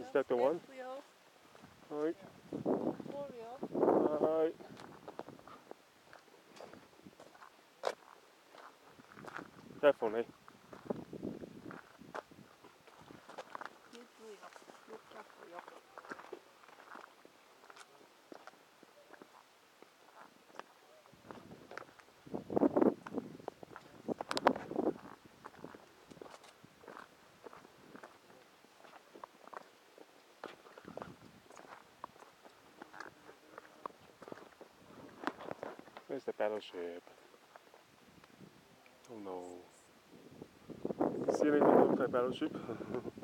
Is that the one? Wheel, Right. 4-wheel. Right. Definitely. Huge wheel. Huge truck wheel. Where's the battleship? Oh no. You see anything of that battleship?